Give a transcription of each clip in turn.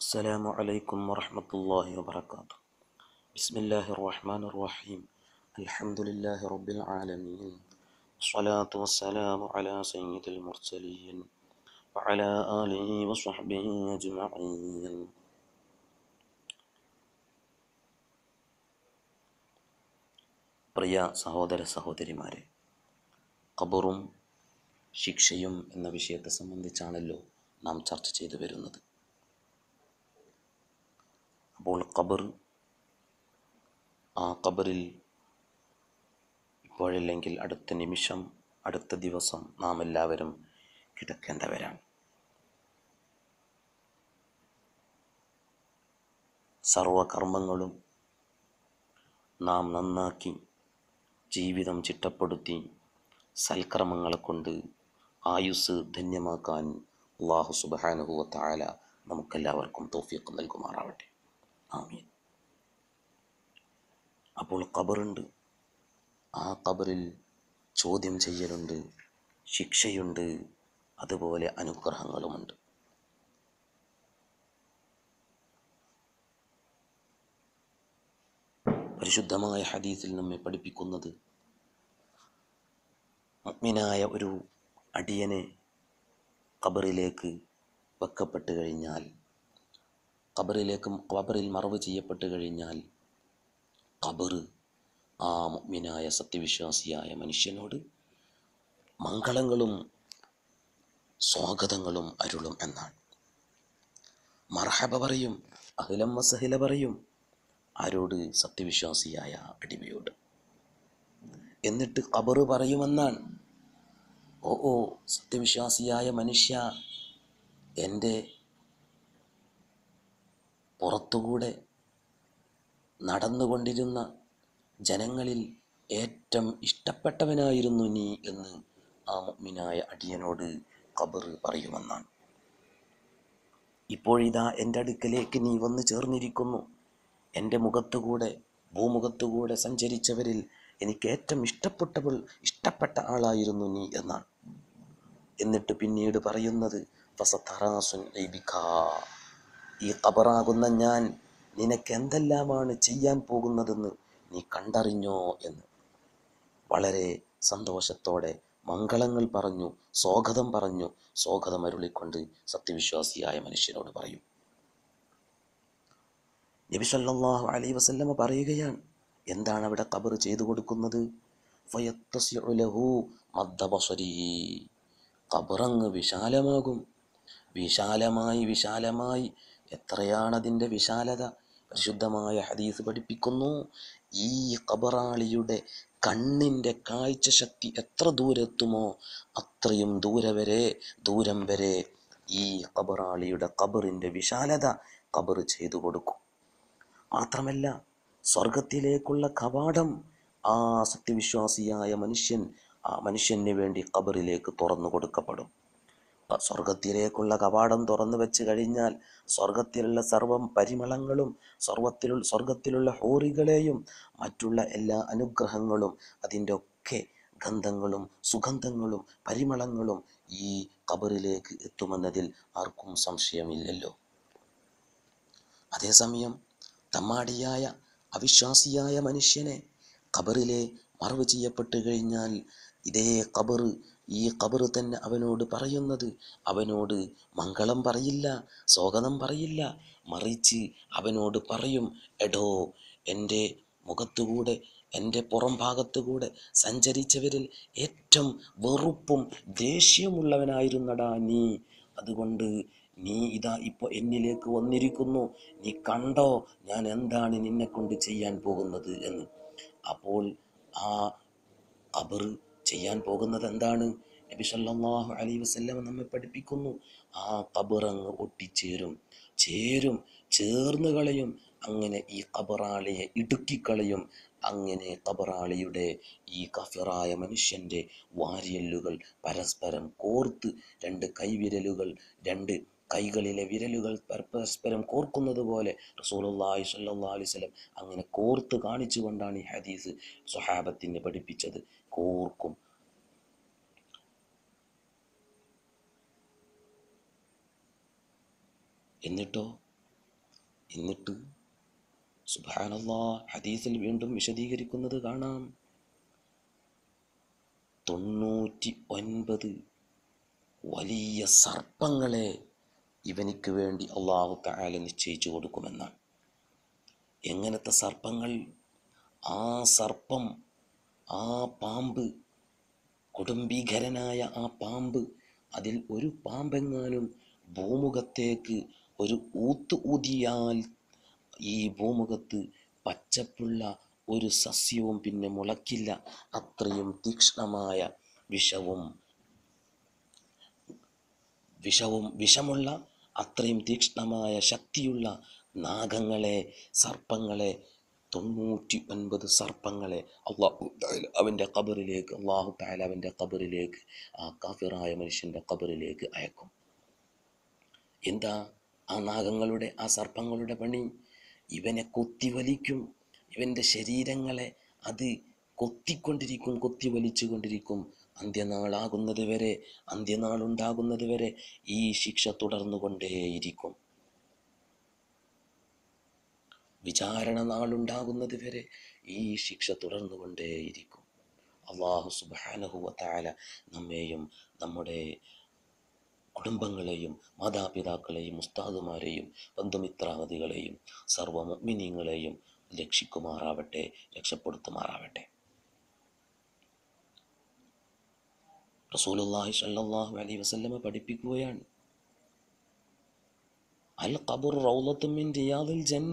السلام عليكم ورحمة الله وبركاته. بسم الله الرحمن الرحيم. الحمد لله رب العالمين، والصلاة والسلام على سيد المرسلين وعلى آله وصحبه أجمعين. പ്രിയ സഹോദര സഹോദരിമാരെ, ഖബറും ശിക്ഷയും എന്ന വിഷയത്തെ സംബന്ധിച്ചാണല്ലോ നാം ചർച്ച ചെയ്തു വരുന്നത്. അപ്പോൾ ആ ഖബറിൽ ഇപ്പോഴല്ലെങ്കിൽ അടുത്ത നിമിഷം, അടുത്ത ദിവസം നാം എല്ലാവരും കിടക്കേണ്ടവരാണ്. സർവകർമ്മങ്ങളും നാം നന്നാക്കി ജീവിതം ചിട്ടപ്പെടുത്തി സൽക്കർമ്മങ്ങളെ കൊണ്ട് ആയുസ് ധന്യമാക്കാൻ അല്ലാഹു സുബ്ഹാനഹു വ തആല നമുക്കെല്ലാവർക്കും തൗഫീഖ് നൽകുമാറാവട്ടെ. ആമീൻ. അപ്പോൾ ഖബറുണ്ട്. ആ ഖബറിൽ ചോദ്യം ചെയ്യലുണ്ട്, ശിക്ഷയുണ്ട്, അതുപോലെ അനുഗ്രഹങ്ങളുമുണ്ട്. പരിശുദ്ധമായ ഹദീസിൽ നമ്മെ പഠിപ്പിക്കുന്നത്, മുഅ്മിനായ ഒരു അടിയനെ ഖബറിലേക്ക് വെക്കപ്പെട്ട് കഴിഞ്ഞാൽ, ഖബറിൽ മറവ് ചെയ്യപ്പെട്ട് കഴിഞ്ഞാൽ, ഖബർ ആ മുഅ്മിനായ സത്യവിശ്വാസിയായ മനുഷ്യനോട് മംഗളങ്ങളും സ്വാഗതങ്ങളും അരുളും എന്നാണ്. മർഹബ പറയും, അഹ്ലൻ വസഹ്ല പറയും. ആരോട്? സത്യവിശ്വാസിയായ അടിമയോട്. എന്നിട്ട് ഖബർ പറയുമെന്നാണ്, ഓ സത്യവിശ്വാസിയായ മനുഷ്യ, എൻ്റെ പുറത്തുകൂടെ നടന്നുകൊണ്ടിരുന്ന ജനങ്ങളിൽ ഏറ്റവും ഇഷ്ടപ്പെട്ടവനായിരുന്നു നീ എന്ന് ആ മുഅ്മിനായ അടിയനോട് ഖബർ പറയുമെന്നാണ്. ഇപ്പോഴിതാ എൻ്റെ അടുക്കലേക്ക് നീ വന്നു ചേർന്നിരിക്കുന്നു. എൻ്റെ ഭൂമുഖത്തുകൂടെ സഞ്ചരിച്ചവരിൽ എനിക്ക് ഏറ്റവും ഇഷ്ടപ്പെട്ട ആളായിരുന്നു നീ എന്നാണ്. എന്നിട്ട് പിന്നീട് പറയുന്നത്, ഫസതറാസുൻ ഐബികാ, ഈ ഖബറാകുന്ന ഞാൻ നിനക്ക് എന്തെല്ലാമാണ് ചെയ്യാൻ പോകുന്നതെന്ന് നീ കണ്ടറിഞ്ഞോ എന്ന് വളരെ സന്തോഷത്തോടെ മംഗളങ്ങൾ പറഞ്ഞു, സ്വാഗതം അരുളിക്കൊണ്ട് സത്യവിശ്വാസിയായ മനുഷ്യനോട് പറയും. നബി സല്ലല്ലാഹു അലൈഹി വസല്ലമ പറയുകയാണ്, എന്താണ് അവിടെ ഖബർ ചെയ്തു കൊടുക്കുന്നത്? ഫയത്തസിഉ ലഹു മദ്ദ ബസരിഹി, ഖബറങ്ങ് വിശാലമാകും. വിശാലമായി എത്രയാണ് അതിൻ്റെ വിശാലത? പരിശുദ്ധമായ ഹദീസ് പഠിപ്പിക്കുന്നു, ഈ ഖബറാളിയുടെ കണ്ണിൻ്റെ കാഴ്ച ശക്തി എത്ര ദൂരെത്തുമോ അത്രയും ദൂരം വരെ ഈ ഖബറാളിയുടെ ഖബറിൻ്റെ വിശാലത ഖബർ ചെയ്തു കൊടുക്കും. മാത്രമല്ല, സ്വർഗത്തിലേക്കുള്ള കവാടം ആ സത്യവിശ്വാസിയായ മനുഷ്യന് വേണ്ടി ഖബറിലേക്ക് തുറന്നു കൊടുക്കപ്പെടും. സ്വർഗത്തിലേക്കുള്ള കവാടം തുറന്നു വെച്ച് കഴിഞ്ഞാൽ സ്വർഗത്തിലുള്ള സർവം പരിമളങ്ങളും സ്വർഗത്തിലുള്ള ഹൂറികളെയും മറ്റുള്ള എല്ലാ അനുഗ്രഹങ്ങളും അതിൻ്റെ ഒക്കെ ഗന്ധങ്ങളും സുഗന്ധങ്ങളും പരിമളങ്ങളും ഈ ഖബറിലേക്ക് എത്തുമെന്നതിൽ ആർക്കും സംശയമില്ലല്ലോ. അതേസമയം തമ്മാടിയായ അവിശ്വാസിയായ മനുഷ്യനെ ഖബറിലെ മറവ് ചെയ്യപ്പെട്ട് കഴിഞ്ഞാൽ ഈ ഖബർ തന്നെ അവനോട് പറയുന്നത്, അവനോട് മംഗളം പറയില്ല, സ്വാഗതം പറയില്ല, മറിച്ച് അവനോട് പറയും, എടോ, എൻ്റെ മുഖത്തുകൂടെ, എൻ്റെ പുറം ഭാഗത്തുകൂടെ സഞ്ചരിച്ചവരിൽ ഏറ്റവും വെറുപ്പും ദേഷ്യമുള്ളവനായിരുന്നടാ നീ. അതുകൊണ്ട് നീ ഇതാ ഇപ്പോൾ എന്നിലേക്ക് വന്നിരിക്കുന്നു, നീ കണ്ടോ ഞാൻ എന്താണ് നിന്നെ കൊണ്ട് ചെയ്യാൻ പോകുന്നത് എന്ന്. അപ്പോൾ ആ ഖബർ ചെയ്യാൻ പോകുന്നത് എന്താണ്? നബി സല്ലല്ലാഹു അലൈഹി വസല്ലം നമ്മെ പഠിപ്പിക്കുന്നു, ആ ഖബറങ്ങ് ചേർന്ന് കളയും. അങ്ങനെ ഈ ഖബറാളിയെ ഇടുക്കിക്കളയും. അങ്ങനെ ഖബറാളിയുടെ ഈ കഫിറായ മനുഷ്യൻ്റെ വാരിയെല്ലുകൾ പരസ്പരം കോർത്ത്, രണ്ട് കൈകളിലെ വിരലുകൾ പരസ്പരം കോർക്കുന്നത് പോലെ റസൂലുള്ളാഹി സ്വല്ലല്ലാഹു അലൈഹി വസല്ലം അങ്ങനെ കോർത്ത് കാണിച്ചുകൊണ്ടാണ് ഈ ഹദീസ് സ്വഹാബത്തിനെ പഠിപ്പിച്ചത്. കോർക്കും. എന്നിട്ടോ എന്നിട്ട് സുബ്ഹാനല്ലാഹ്, ഹദീസിൽ വീണ്ടും വിശദീകരിക്കുന്നത് കാണാം, 99 വലിയ സർപ്പങ്ങളെ ഇവനിക്ക് വേണ്ടി അല്ലാഹു തആല നിശ്ചയിച്ചു കൊടുക്കുമെന്നാണ്. എങ്ങനത്തെ സർപ്പങ്ങൾ? ആ സർപ്പം, ആ പാമ്പ്, കൊടുംഭീകരനായ ആ പാമ്പ്, അതിൽ ഒരു പാമ്പെങ്ങാനും ഭൂമുഖത്തേക്ക് ഒരു ഊത്ത് ഊതിയാൽ ഈ ഭൂമുഖത്ത് പച്ചപ്പുള്ള ഒരു സസ്യവും പിന്നെ മുളയ്ക്കില്ല. അത്രയും തീക്ഷ്ണമായ വിഷമുള്ള അത്രയും തീക്ഷ്ണമായ ശക്തിയുള്ള നാഗങ്ങളെ, സർപ്പങ്ങളെ, 99 സർപ്പങ്ങളെ അള്ളാഹു അവൻ്റെ ഖബറിലേക്ക്, ആ കാഫിറായ മനുഷ്യൻ്റെ ഖബറിലേക്ക് അയക്കും. എന്താ ആ നാഗങ്ങളുടെ, ആ സർപ്പങ്ങളുടെ പണി? ഇവനെ കൊത്തിവലിക്കും. ഇവൻ്റെ ശരീരങ്ങളെ അത് കൊത്തിവലിച്ചു കൊണ്ടിരിക്കും. അന്ത്യനാളുണ്ടാകുന്നത് വരെ ഈ ശിക്ഷ തുടർന്നുകൊണ്ടേയിരിക്കും. വിചാരണ നാളുണ്ടാകുന്നത് വരെ ഈ ശിക്ഷ തുടർന്നുകൊണ്ടേയിരിക്കും. അല്ലാഹു സുബ്ഹാനഹു വ തആല നമ്മെയും നമ്മുടെ കുടുംബങ്ങളെയും മാതാപിതാക്കളെയും ഉസ്താദുമാരെയും ബന്ധുമിത്രാദികളെയും സർവ്വ മുഅ്മിനീങ്ങളെയും രക്ഷപ്പെടുത്തുമാറാവട്ടെ. റസൂലുള്ളാഹി സ്വല്ലല്ലാഹു അലൈഹി വസല്ലമ പഠിപ്പിക്കുകയാണ്, അൽ ഖബർ റൗളത്തും മിൻ റിയാദിൽ ജന്ന.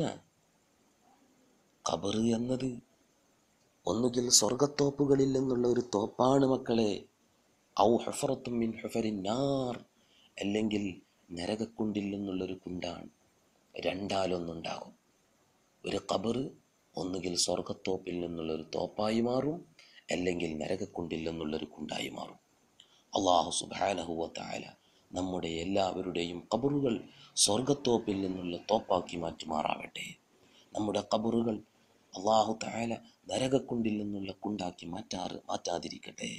ഖബർ എന്നത് ഒന്നുകിൽ സ്വർഗത്തോപ്പുകളിൽ നിന്നുള്ള ഒരു തോപ്പാണ് മക്കളെ, ഔ ഹുഫറത്തും മിൻ ഹുഫരിൻ നാർ, അല്ലെങ്കിൽ നരകക്കുണ്ടിൽ നിന്നുള്ളൊരു കുണ്ടാണ്. രണ്ടാലൊന്നുണ്ടാകും. ഒരു ഖബർ ഒന്നുകിൽ സ്വർഗത്തോപ്പിൽ നിന്നുള്ളൊരു തോപ്പായി മാറും, അല്ലെങ്കിൽ നരകക്കുണ്ടിൽ നിന്നുള്ളൊരു കുണ്ടായി മാറും. അല്ലാഹു സുബ്ഹാനഹു വ തആല നമ്മുടെ എല്ലാവരുടെയും ഖബറുകൾ സ്വർഗത്തോപ്പിൽ നിന്നുള്ള തോപ്പാക്കി മാറ്റുമാറാവട്ടെ. നമ്മുടെ ഖബറുകൾ അല്ലാഹു തആല നരകക്കുണ്ടിൽ നിന്നുള്ള കുണ്ടാക്കി മാറ്റാതിരിക്കട്ടെ.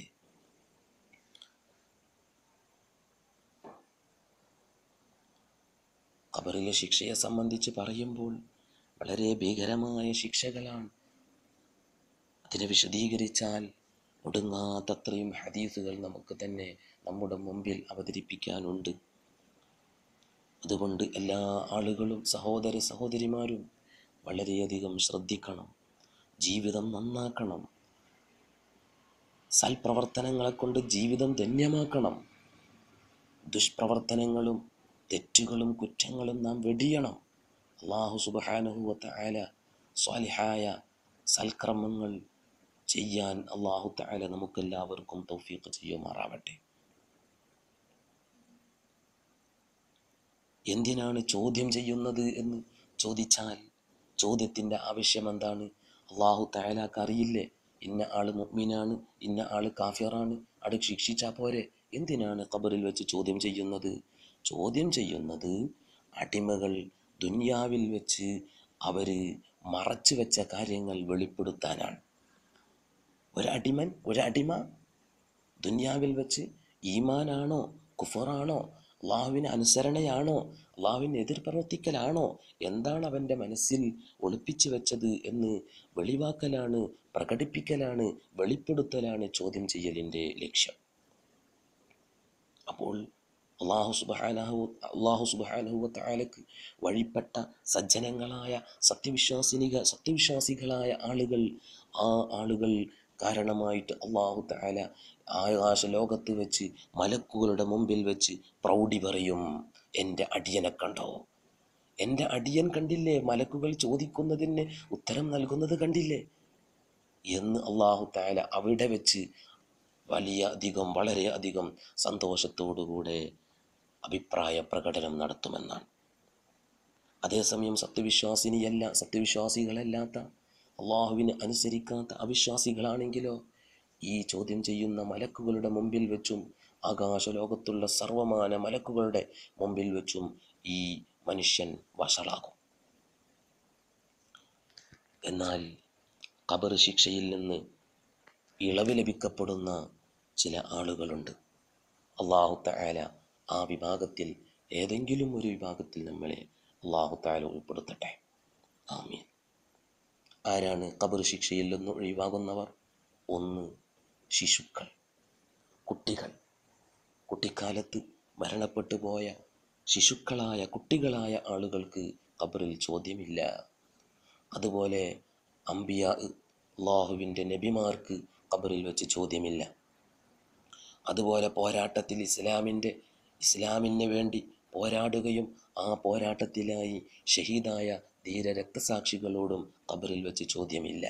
ഖബറിലെ ശിക്ഷയെ സംബന്ധിച്ച് പറയുമ്പോൾ വളരെ ഭീകരമായ ശിക്ഷകളാണ്. അതിനെ വിശദീകരിച്ചാൽ ഒടുങ്ങാത്തത്രയും ഹദീസുകൾ നമുക്ക് തന്നെ നമ്മുടെ മുമ്പിൽ അവതരിപ്പിക്കാനുണ്ട്. അതുകൊണ്ട് എല്ലാ ആളുകളും, സഹോദരിമാരും വളരെയധികം ശ്രദ്ധിക്കണം. ജീവിതം നന്നാക്കണം. സൽപ്രവർത്തനങ്ങളെ കൊണ്ട് ജീവിതം ധന്യമാക്കണം. ദുഷ്പ്രവർത്തനങ്ങളും തെറ്റുകളും കുറ്റങ്ങളും നാം വെടിയണം. അല്ലാഹു സുബ്ഹാനഹു വ തആല സ്വാലിഹായ സൽക്കർമ്മങ്ങൾ ചെയ്യാൻ അല്ലാഹു തആല നമുക്കെല്ലാവർക്കും തൗഫീഖ് ചെയ്യുമാറാവട്ടെ. എന്തിനാണ് ചോദ്യം ചെയ്യുന്നത് എന്ന് ചോദിച്ചാൽ ചോദ്യത്തിൻ്റെ ആവശ്യം എന്താണ്? അല്ലാഹു തആലക്ക് അറിയില്ലേ ഇന്ന ആള് മുഅ്മിനാണ്, ഇന്ന ആള് കാഫിറാണ്, അത് ശിക്ഷിച്ചാൽ പോരെ? എന്തിനാണ് ഖബറിൽ വെച്ച് ചോദ്യം ചെയ്യുന്നത്? ചോദ്യം ചെയ്യുന്നത് അടിമകൾ ദുനിയാവിൽ വെച്ച് അവർ മറച്ചു വെച്ച കാര്യങ്ങൾ വെളിപ്പെടുത്താനാണ്. ഒരടിമ ദുനിയാവിൽ വെച്ച് ഈമാനാണോ കുഫറാണോ, അള്ളാഹുവിന് അനുസരണയാണോ, അള്ളാഹുവിന് എതിർ പ്രവർത്തിക്കലാണോ, എന്താണ് അവൻ്റെ മനസ്സിൽ ഒളിപ്പിച്ചു വെച്ചത് എന്ന് വെളിവാക്കലാണ്, പ്രകടിപ്പിക്കലാണ്, വെളിപ്പെടുത്തലാണ് ചോദ്യം ചെയ്യലിൻ്റെ ലക്ഷ്യം. അപ്പോൾ അല്ലാഹു സുബ്ഹാനഹു വ തആലക്ക് വഴിപ്പെട്ട സജ്ജനങ്ങളായ സത്യവിശ്വാസികളായ ആളുകൾ, ആ ആളുകൾ കാരണമായിട്ട് അല്ലാഹു തആല ആകാശ ലോകത്ത് വെച്ച് മലക്കുകളുടെ മുമ്പിൽ വെച്ച് പ്രൗഢി പറയും, എൻ്റെ അടിയനെ കണ്ടോ? എൻ്റെ അടിയൻ കണ്ടില്ലേ? മലക്കുകൾ ചോദിക്കുന്നതിന് ഉത്തരം നൽകുന്നത് കണ്ടില്ലേ എന്ന് അല്ലാഹു തആല അവിടെ വെച്ച് വളരെയധികം സന്തോഷത്തോടുകൂടെ അഭിപ്രായ പ്രകടനം നടത്തുമെന്നാണ്. അതേസമയം സത്യവിശ്വാസികളല്ലാത്ത, അള്ളാഹുവിനെ അനുസരിക്കാത്ത അവിശ്വാസികളാണെങ്കിലോ ഈ ചോദ്യം ചെയ്യുന്ന മലക്കുകളുടെ മുമ്പിൽ വെച്ചും ആകാശലോകത്തുള്ള സർവമാന മലക്കുകളുടെ മുമ്പിൽ വെച്ചും ഈ മനുഷ്യൻ വഷളാകും. എന്നാൽ ഖബർ ശിക്ഷയിൽ നിന്ന് ഇളവ് ലഭിക്കപ്പെടുന്ന ചില ആളുകളുണ്ട്. അല്ലാഹു തആല ആ വിഭാഗത്തിൽ ഏതെങ്കിലും ഒരു വിഭാഗത്തിൽ നമ്മളെ അല്ലാഹു തആല ഉൾപ്പെടുത്തട്ടെ. ആമീൻ. ആരാണ് ഖബർ ശിക്ഷയിൽ നിന്ന് ഒഴിവാകുന്നവർ? ഒന്ന്, ശിശുക്കൾ, കുട്ടികൾ. കുട്ടിക്കാലത്ത് മരണപ്പെട്ടു പോയ ശിശുക്കളായ കുട്ടികളായ ആളുകൾക്ക് ഖബറിൽ ചോദ്യമില്ല. അതുപോലെ അംബിയാ, അള്ളാഹുവിൻ്റെ നബിമാർക്ക് ഖബറിൽ വെച്ച് ചോദ്യമില്ല. അതുപോലെ പോരാട്ടത്തിൽ ഇസ്ലാമിന് വേണ്ടി പോരാടുകയും ആ പോരാട്ടത്തിലായി ഷഹീദായ ധീര രക്തസാക്ഷികളോടും ഖബറിൽ വെച്ച് ചോദ്യമില്ല.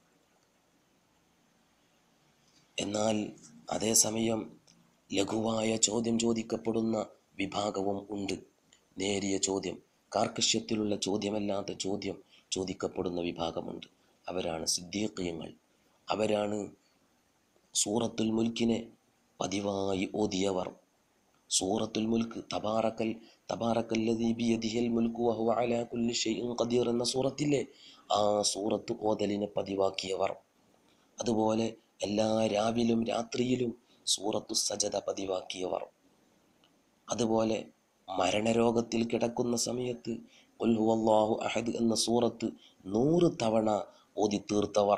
എന്നാൽ അതേസമയം ലഘുവായ ചോദ്യം ചോദിക്കപ്പെടുന്ന വിഭാഗവും ഉണ്ട്. നേരിയ ചോദ്യം, കാർക്കശ്യത്തിലുള്ള ചോദ്യമല്ലാത്ത ചോദ്യം ചോദിക്കപ്പെടുന്ന വിഭാഗമുണ്ട്. അവരാണ് സിദ്ദീഖീങ്ങൾ. അവരാണ് സൂറത്തുൽ മുൽക്കിനെ പതിവായി ഓതിയവർ. സൂറത്തുൽ മുൽക്ക്, തബാറക്കല്ലദീ ബിയദിഹിൽ മുൽക്കു വഹുവ അലാ കുല്ലി ഷൈഇൻ ഖദീർ എന്ന സൂറത്തിലെ ആ സൂറത്ത് ഓതലിനെ പതിവാക്കിയവർ. അതുപോലെ എല്ലാ രാവിലും രാത്രിയിലും സൂറത്തു സജദ പതിവാക്കിയവർ. അതുപോലെ മരണരോഗത്തിൽ കിടക്കുന്ന സമയത്ത് ഖുൽ ഹുവല്ലാഹു അഹദ് എന്ന സൂറത്ത് 100 തവണ ഓതി തീർത്തവർ.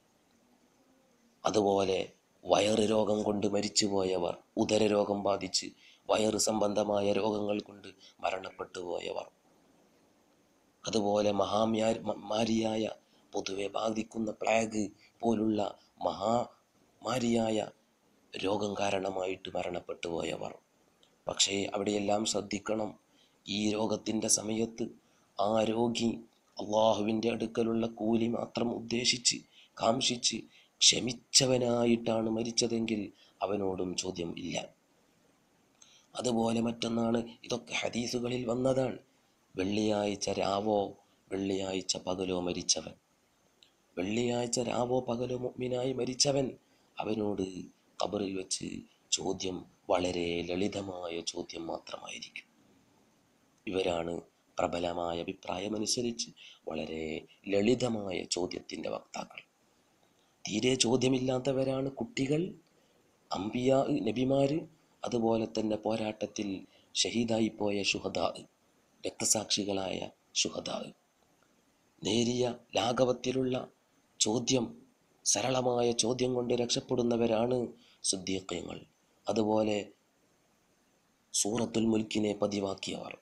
അതുപോലെ വയറ് രോഗം കൊണ്ട് മരിച്ചുപോയവർ, ഉദരരോഗം ബാധിച്ച് വയറ് സംബന്ധമായ രോഗങ്ങൾ കൊണ്ട് മരണപ്പെട്ടു പോയവർ, അതുപോലെ മഹാമാരിയായ പൊതുവെ ബാധിക്കുന്ന പ്ലേഗ് പോലുള്ള മഹാമാരിയായ രോഗം കാരണമായിട്ട് മരണപ്പെട്ടു പോയവർ. പക്ഷേ അവിടെയെല്ലാം ശ്രദ്ധിക്കണം, ഈ രോഗത്തിൻ്റെ സമയത്ത് ആ രോഗി അള്ളാഹുവിൻ്റെ അടുക്കലുള്ള കൂലി മാത്രം ഉദ്ദേശിച്ച് കാംക്ഷിച്ച് ക്ഷമിച്ചവനായിട്ടാണ് മരിച്ചതെങ്കിൽ അവനോടും ചോദ്യം ഇല്ല. അതുപോലെ മറ്റൊന്നാണ്, ഇതൊക്കെ ഹദീസുകളിൽ വന്നതാണ്, വെള്ളിയാഴ്ച രാവോ വെള്ളിയാഴ്ച പകലോ മരിച്ചവൻ, വെള്ളിയാഴ്ച രാവോ പകലോ മുഅ്മിനായി മരിച്ചവൻ, അവനോട് ഖബറിൽ വെച്ച് ചോദ്യം വളരെ ലളിതമായ ചോദ്യം മാത്രമായിരിക്കും. ഇവരാണ് പ്രബലമായ അഭിപ്രായമനുസരിച്ച് വളരെ ലളിതമായ ചോദ്യത്തിൻ്റെ വക്താക്കൾ. തീരെ ചോദ്യമില്ലാത്തവരാണ് കുട്ടികൾ, അംബിയാ, നബിമാര്, അതുപോലെ തന്നെ പോരാട്ടത്തിൽ ഷഹീദായിപ്പോയ ശുഹദാ, രക്തസാക്ഷികളായ ശുഹദാ. നേരിയ ലാഘവത്തിലുള്ള ചോദ്യം, സരളമായ ചോദ്യം കൊണ്ട് രക്ഷപ്പെടുന്നവരാണ് സിദ്ദീഖീങ്ങൾ. അതുപോലെ സൂറത്തുൽ മുൽക്കിനെ പതിവാക്കിയവർ,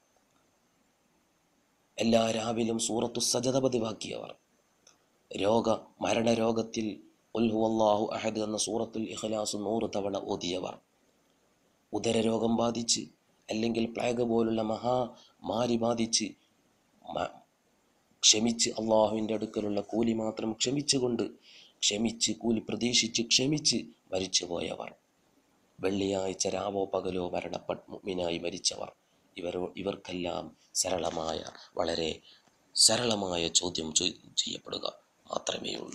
എല്ലാ രാവിലും സൂറത്തു സജദ പതിവാക്കിയവർ, മരണരോഗത്തിൽ ഖുൽ ഹുവല്ലാഹു അഹദ് എന്ന സൂറത്തുൽ ഇഖ്ലാസ് 100 തവണ ഓതിയവർ, ഉദരരോഗം ബാധിച്ച് അല്ലെങ്കിൽ പ്ലേഗ് പോലുള്ള മഹാമാരി ബാധിച്ച് ക്ഷമിച്ച് അള്ളാഹുവിൻ്റെ അടുക്കലുള്ള കൂലി മാത്രം ക്ഷമിച്ച് കൂലി പ്രതീക്ഷിച്ച് ക്ഷമിച്ച് മരിച്ചു പോയവർ, വെള്ളിയാഴ്ച രാവോ പകലോ മുഅ്മിനായി മരിച്ചവർ, ഇവർക്കെല്ലാം വളരെ സരളമായ ചോദ്യം ചെയ്യപ്പെടുക മാത്രമേ ഉള്ളൂ.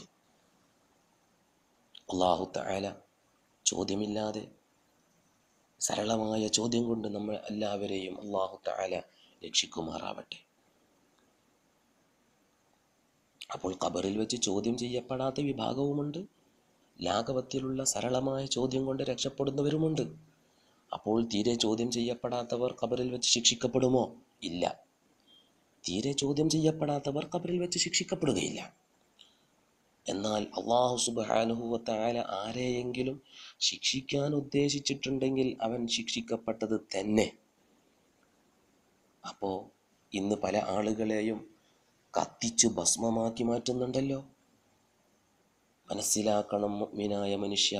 അല്ലാഹു തആല ചോദ്യമില്ലാതെ സരളമായ ചോദ്യം കൊണ്ട് നമ്മൾ എല്ലാവരെയും അല്ലാഹു തആല രക്ഷിക്കുമാറാവട്ടെ. അപ്പോൾ ഖബറിൽ വെച്ച് ചോദ്യം ചെയ്യപ്പെടാത്ത വിഭാഗവുമുണ്ട്, ലാഘവത്തിലുള്ള സരളമായ ചോദ്യം കൊണ്ട് രക്ഷപ്പെടുന്നവരുമുണ്ട്. അപ്പോൾ തീരെ ചോദ്യം ചെയ്യപ്പെടാത്തവർ ഖബറിൽ വെച്ച് ശിക്ഷിക്കപ്പെടുമോ? ഇല്ല. തീരെ ചോദ്യം ചെയ്യപ്പെടാത്തവർ ഖബറിൽ വെച്ച് ശിക്ഷിക്കപ്പെടുകയില്ല. എന്നാൽ അല്ലാഹു സുബ്ഹാനഹു വ തആല ആരെയെങ്കിലും ശിക്ഷിക്കാൻ ഉദ്ദേശിച്ചിട്ടുണ്ടെങ്കിൽ അവൻ ശിക്ഷിക്കപ്പെട്ടത് തന്നെ. അപ്പോൾ ഇന്ന് പല ആളുകളെയും കത്തിച്ച് ഭസ്മമാക്കി മാറ്റുന്നുണ്ടല്ലോ. മനസ്സിലാക്കണം മുഅ്മിനായ മനുഷ്യ,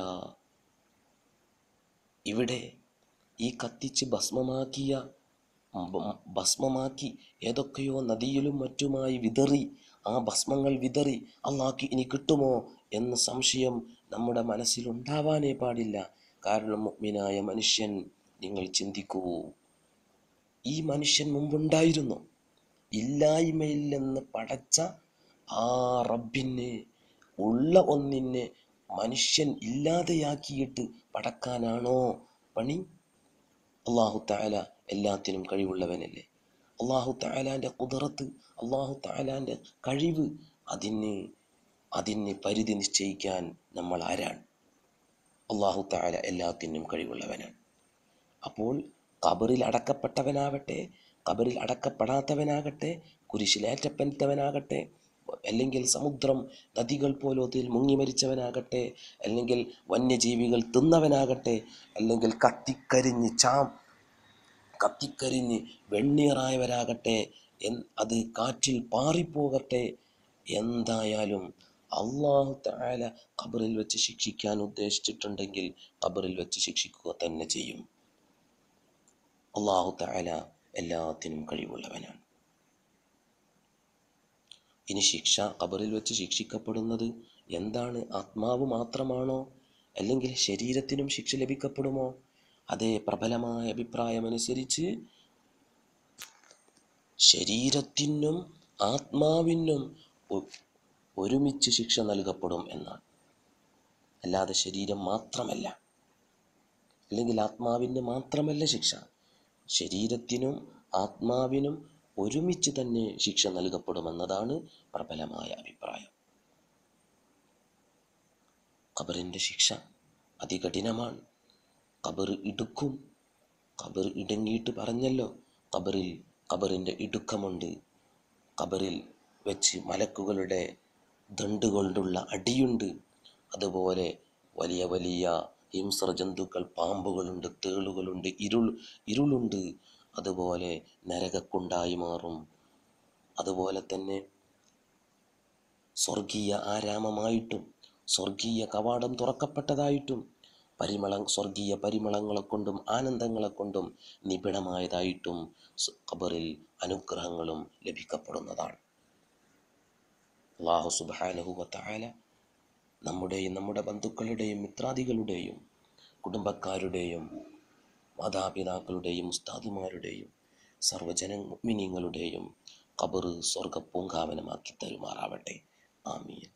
ഇവിടെ ഈ കത്തിച്ച് ഭസ്മമാക്കി ഏതൊക്കെയോ നദിയിലും മറ്റുമായി വിതറി, ആ ഭസ്മങ്ങൾ വിതറി അല്ലാഹ്ക്ക് ഇനി കിട്ടുമോ എന്ന സംശയം നമ്മുടെ മനസ്സിലുണ്ടാവാനേ പാടില്ല. കാരണം മുഅ്മിനായ മനുഷ്യൻ, നിങ്ങൾ ചിന്തിക്കൂ, ഈ മനുഷ്യൻ മുമ്പുണ്ടായിരുന്നു. ഇല്ലായ്മയിൽ നിന്ന് പടച്ച ആ റബ്ബിന് ഉള്ള ഒന്നിനെ മനുഷ്യൻ ഇല്ലാതെയാക്കിയിട്ട് പടക്കാനാണോ പണി? അല്ലാഹു തആല എല്ലാത്തിനും കഴിവുള്ളവനല്ലേ. അല്ലാഹു തആലാന്റെ ഖുദ്റത്ത്, അല്ലാഹു തആലാന്റെ കഴിവ്, അതിന് പരിധി നിശ്ചയിക്കാൻ നമ്മൾ ആരാണ്? അല്ലാഹു തആല എല്ലാത്തിനും കഴിവുള്ളവനാണ്. അപ്പോൾ ഖബറിൽ അടക്കപ്പെട്ടവനാവട്ടെ, ഖബറിൽ അടക്കപ്പെടാത്തവനാകട്ടെ, കുരിശിലേറ്റപ്പെട്ടവനാകട്ടെ, അല്ലെങ്കിൽ സമുദ്രം നദികൾ പോലോത്തിൽ മുങ്ങി മരിച്ചവനാകട്ടെ, അല്ലെങ്കിൽ വന്യജീവികൾ തിന്നവനാകട്ടെ, അല്ലെങ്കിൽ കത്തിക്കരിഞ്ഞ് വെണ്ണീറായവരാകട്ടെ, അത് കാറ്റിൽ പാറിപ്പോകട്ടെ, എന്തായാലും അല്ലാഹു തആല ഖബറിൽ വെച്ച് ശിക്ഷിക്കാൻ ഉദ്ദേശിച്ചിട്ടുണ്ടെങ്കിൽ ഖബറിൽ വെച്ച് ശിക്ഷിക്കുക തന്നെ ചെയ്യും. അല്ലാഹു തആല എല്ലാത്തിനും കഴിവുള്ളവനാണ്. ഇനി ഖബറിൽ വെച്ച് ശിക്ഷിക്കപ്പെടുന്നത് എന്താണ്? ആത്മാവ് മാത്രമാണോ, അല്ലെങ്കിൽ ശരീരത്തിനും ശിക്ഷ ലഭിക്കപ്പെടുമോ? അതേ, പ്രബലമായ അഭിപ്രായമനുസരിച്ച് ശരീരത്തിനും ആത്മാവിനും ഒരുമിച്ച് ശിക്ഷ നൽകപ്പെടും എന്നാണ്. അല്ലാതെ ശരീരം മാത്രമല്ല, അല്ലെങ്കിൽ ആത്മാവിന് മാത്രമല്ല ശിക്ഷ, ശരീരത്തിനും ആത്മാവിനും ഒരുമിച്ച് തന്നെ ശിക്ഷ നൽകപ്പെടുമെന്നതാണ് പ്രബലമായ അഭിപ്രായം. ഖബറിൻ്റെ ശിക്ഷ അതികഠിനമാണ്. ഖബർ ഇടുക്കും. ഖബർ ഇടുങ്ങിയിട്ട് പറഞ്ഞല്ലോ, ഖബറിൻ്റെ ഇടുക്കമുണ്ട്. ഖബറിൽ വെച്ച് മലക്കുകളുടെ ദണ്ട് കൊണ്ടുള്ള അടിയുണ്ട്. അതുപോലെ വലിയ വലിയ ഹിംസ്ര ജന്തുക്കൾ, പാമ്പുകളുണ്ട്, തേളുകളുണ്ട്, ഇരുളുണ്ട്. അതുപോലെ നരകക്കുണ്ടായി മാറും. അതുപോലെ തന്നെ സ്വർഗീയ ആരാമമായിട്ടും സ്വർഗീയ കവാടം തുറക്കപ്പെട്ടതായിട്ടും സ്വർഗീയ പരിമളങ്ങളെ കൊണ്ടും ആനന്ദങ്ങളെ കൊണ്ടും നിബിഡമായതായിട്ടും ഖബറിൽ അനുഗ്രഹങ്ങളും ലഭിക്കപ്പെടുന്നതാണ്. അല്ലാഹു സുബ്ഹാനഹു വ തആല നമ്മുടെയും നമ്മുടെ ബന്ധുക്കളുടെയും മിത്രാദികളുടെയും കുടുംബക്കാരുടെയും മാതാപിതാക്കളുടെയും ഉസ്താദുമാരുടെയും മുഅ്മിനീങ്ങളുടെയും ഖബർ സ്വർഗ്ഗ പൂങ്കാവനമാക്കി തരുമാറാവട്ടെ. ആമീൻ.